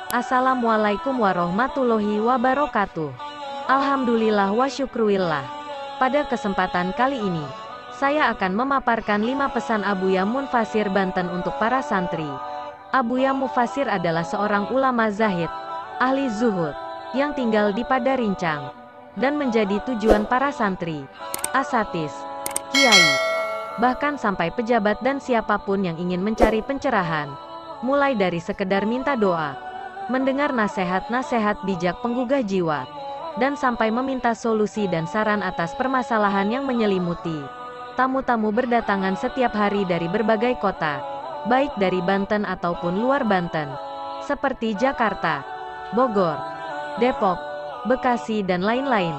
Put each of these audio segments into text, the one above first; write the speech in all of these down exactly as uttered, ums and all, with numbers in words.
Assalamualaikum warahmatullahi wabarakatuh. Alhamdulillah wa syukrulillah. Pada kesempatan kali ini, saya akan memaparkan lima pesan Abuya Munfasir Banten untuk para santri. Abuya Munfasir adalah seorang ulama zahid, ahli zuhud, yang tinggal di Padarincang, dan menjadi tujuan para santri, asatis, kiai, bahkan sampai pejabat dan siapapun yang ingin mencari pencerahan, mulai dari sekedar minta doa, mendengar nasihat-nasihat bijak penggugah jiwa, dan sampai meminta solusi dan saran atas permasalahan yang menyelimuti. Tamu-tamu berdatangan setiap hari dari berbagai kota, baik dari Banten ataupun luar Banten, seperti Jakarta, Bogor, Depok, Bekasi dan lain-lain.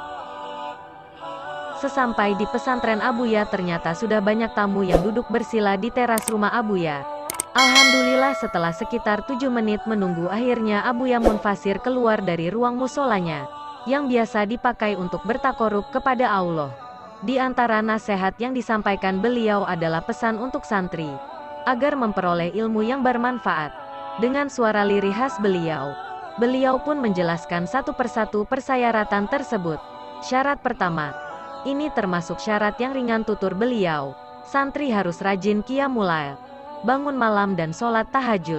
Sesampai di pesantren Abuya, ternyata sudah banyak tamu yang duduk bersila di teras rumah Abuya. Alhamdulillah, setelah sekitar tujuh menit menunggu, akhirnya Abuya Munfasir keluar dari ruang musolanya, yang biasa dipakai untuk bertakorup kepada Allah. Di antara nasihat yang disampaikan beliau adalah pesan untuk santri, agar memperoleh ilmu yang bermanfaat. Dengan suara lirih khas beliau, beliau pun menjelaskan satu persatu persyaratan tersebut. Syarat pertama, ini termasuk syarat yang ringan, tutur beliau, santri harus rajin qiyamul lail, bangun malam dan sholat tahajud.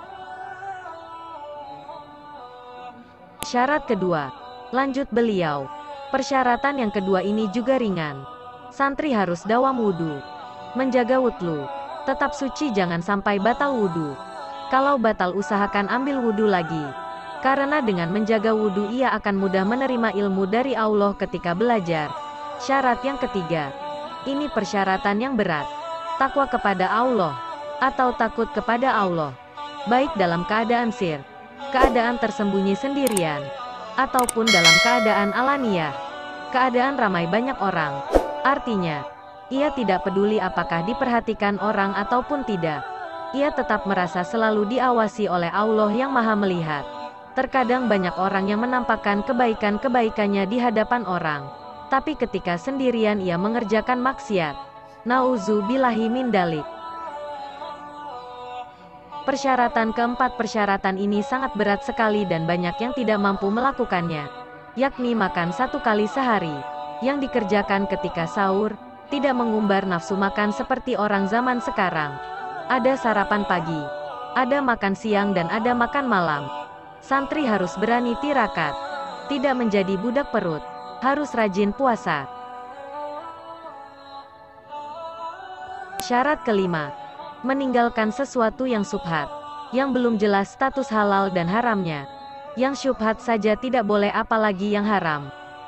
Syarat kedua, lanjut beliau, persyaratan yang kedua ini juga ringan. Santri harus dawam wudhu, menjaga wudhu, tetap suci, jangan sampai batal wudhu. Kalau batal, usahakan ambil wudhu lagi, karena dengan menjaga wudhu ia akan mudah menerima ilmu dari Allah ketika belajar. Syarat yang ketiga, ini persyaratan yang berat, takwa kepada Allah, atau takut kepada Allah, baik dalam keadaan sir, keadaan tersembunyi sendirian, ataupun dalam keadaan alaniah, keadaan ramai banyak orang. Artinya, ia tidak peduli apakah diperhatikan orang ataupun tidak, ia tetap merasa selalu diawasi oleh Allah yang Maha Melihat. Terkadang banyak orang yang menampakkan kebaikan-kebaikannya di hadapan orang, tapi ketika sendirian ia mengerjakan maksiat. Nauzubillahi min dalik. Persyaratan keempat, persyaratan ini sangat berat sekali dan banyak yang tidak mampu melakukannya, yakni makan satu kali sehari, yang dikerjakan ketika sahur, tidak mengumbar nafsu makan seperti orang zaman sekarang. Ada sarapan pagi, ada makan siang dan ada makan malam. Santri harus berani tirakat, tidak menjadi budak perut, harus rajin puasa. Syarat kelima, meninggalkan sesuatu yang syubhat, yang belum jelas status halal dan haramnya. Yang syubhat saja tidak boleh, apalagi yang haram.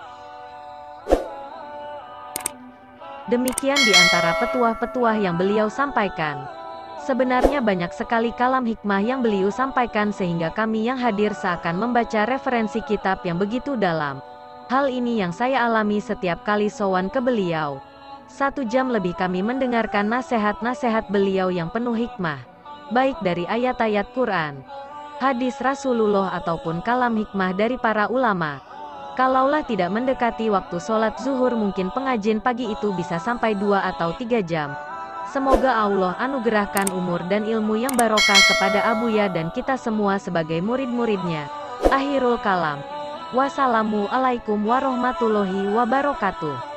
Demikian di antara petuah-petuah yang beliau sampaikan. Sebenarnya banyak sekali kalam hikmah yang beliau sampaikan sehingga kami yang hadir seakan membaca referensi kitab yang begitu dalam. Hal ini yang saya alami setiap kali sowan ke beliau. Satu jam lebih kami mendengarkan nasihat-nasihat beliau yang penuh hikmah, baik dari ayat-ayat Quran, hadis Rasulullah ataupun kalam hikmah dari para ulama. Kalaulah tidak mendekati waktu sholat zuhur, mungkin pengajian pagi itu bisa sampai dua atau tiga jam. Semoga Allah anugerahkan umur dan ilmu yang barokah kepada Abuya dan kita semua sebagai murid-muridnya. Akhirul kalam. Wassalamualaikum warahmatullahi wabarakatuh.